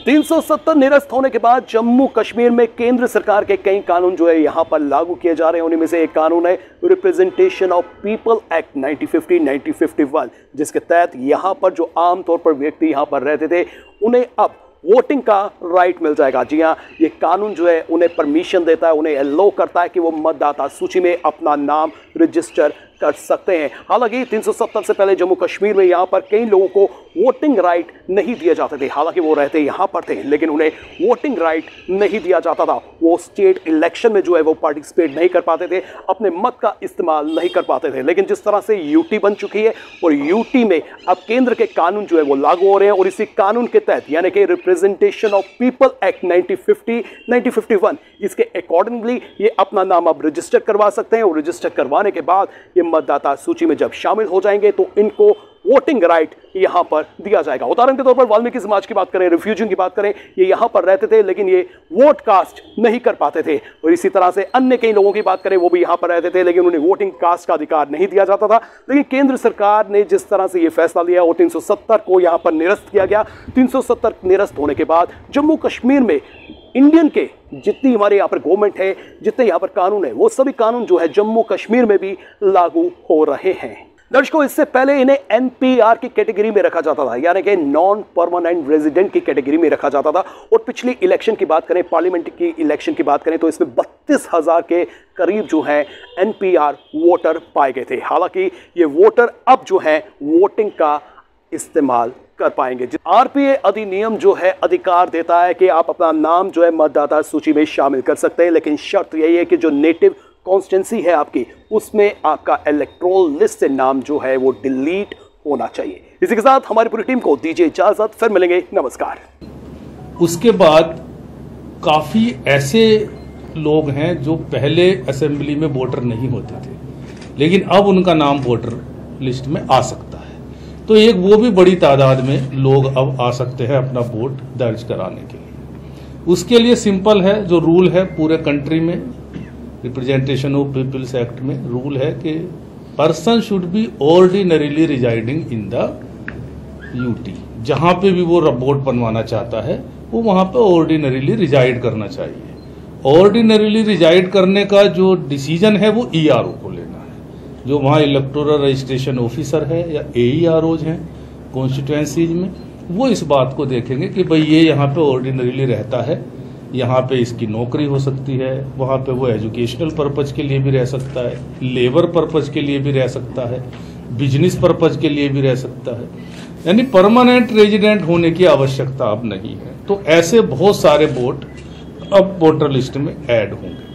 370 निरस्त होने के बाद जम्मू कश्मीर में केंद्र सरकार के कई कानून जो है यहां पर लागू किए जा रहे हैं। उन्हीं में से एक कानून है रिप्रेजेंटेशन ऑफ पीपल एक्ट 1950 1951, जिसके तहत यहां पर जो आमतौर पर व्यक्ति यहां पर रहते थे उन्हें अब वोटिंग का राइट मिल जाएगा। जी हाँ, ये कानून जो है उन्हें परमिशन देता है, उन्हें अलाउ करता है कि वो मतदाता सूची में अपना नाम रजिस्टर कर सकते हैं। हालांकि 370 से पहले जम्मू कश्मीर में यहाँ पर कई लोगों को वोटिंग राइट नहीं दिए जाते थे। हालांकि वो रहते यहाँ पर थे, लेकिन उन्हें वोटिंग राइट नहीं दिया जाता था। वो स्टेट इलेक्शन में जो है वो पार्टिसिपेट नहीं कर पाते थे, अपने मत का इस्तेमाल नहीं कर पाते थे। लेकिन जिस तरह से यूटी बन चुकी है और यूटी में अब केंद्र के कानून जो है वो लागू हो रहे हैं और इसी कानून के तहत यानी कि रिप्रेजेंटेशन ऑफ पीपल एक्ट 1950 1951, इसके अकॉर्डिंगली ये अपना नाम अब रजिस्टर करवा सकते हैं और रजिस्टर करवाने के बाद ये मतदाता सूची में जब शामिल हो जाएंगे तो इनको वोटिंग राइट यहां पर दिया जाएगा। उदाहरण के तौर पर वाल्मीकि समाज की बात करें, रिफ्यूजियों की बात करें, ये यहां पर रहते थे लेकिन ये वोट कास्ट नहीं कर पाते थे। और इसी तरह से अन्य कई लोगों की बात करें, वो भी यहां पर रहते थे लेकिन उन्हें वोटिंग कास्ट का अधिकार नहीं दिया जाता था। लेकिन केंद्र सरकार ने जिस तरह से ये फैसला लिया और 370 को यहां पर निरस्त किया गया, 370 निरस्त होने के बाद जम्मू कश्मीर में इंडियन के जितनी हमारे यहाँ पर गवर्नमेंट है, जितने यहाँ पर कानून है, वो सभी कानून जो है जम्मू कश्मीर में भी लागू हो रहे हैं। दर्शकों, इससे पहले इन्हें एनपीआर की कैटेगरी में रखा जाता था, यानी कि नॉन परमानेंट रेजिडेंट की कैटेगरी में रखा जाता था। और पिछली इलेक्शन की बात करें, पार्लियामेंट की इलेक्शन की बात करें, तो इसमें 32,000 के करीब जो है एनपीआर वोटर पाए गए थे। हालांकि ये वोटर अब जो है वोटिंग का इस्तेमाल कर पाएंगे। आरपीए अधिनियम जो है अधिकार देता है कि आप अपना नाम जो है मतदाता सूची में शामिल कर सकते हैं, लेकिन शर्त यही है कि जो नेटिव कॉन्स्टिट्यूंसी है आपकी, उसमें आपका इलेक्टोरल लिस्ट से नाम जो है वो डिलीट होना चाहिए। इसी के साथ हमारी पूरी टीम को दीजिए इजाजत, फिर मिलेंगे, नमस्कार। उसके बाद काफी ऐसे लोग हैं जो पहले असेंबली में वोटर नहीं होते थे, लेकिन अब उनका नाम वोटर लिस्ट में आ सकता है। तो एक वो भी बड़ी तादाद में लोग अब आ सकते हैं अपना वोट दर्ज कराने के लिए। उसके लिए सिंपल है, जो रूल है पूरे कंट्री में रिप्रेजेंटेशन ऑफ पीपल्स एक्ट में रूल है कि person should be ordinarily residing in the UT. जहां पे भी वो वोट बनवाना चाहता है वो वहां पे ऑर्डिनरीली रिजाइड करना चाहिए। ऑर्डिनरीली रिजाइड करने का जो डिसीजन है वो ईआरओ को लेना है। जो वहां इलेक्टोरल रजिस्ट्रेशन ऑफिसर है या एईआरओज हैं कॉन्स्टिट्यूएंसीज में, वो इस बात को देखेंगे कि भाई ये यहाँ पे ऑर्डिनरीली रहता है, यहाँ पे इसकी नौकरी हो सकती है, वहाँ पे वो एजुकेशनल पर्पज के लिए भी रह सकता है, लेबर पर्पज के लिए भी रह सकता है, बिजनेस पर्पज के लिए भी रह सकता है। यानी परमानेंट रेजिडेंट होने की आवश्यकता अब नहीं है। तो ऐसे बहुत सारे वोट अब वोटर लिस्ट में ऐड होंगे।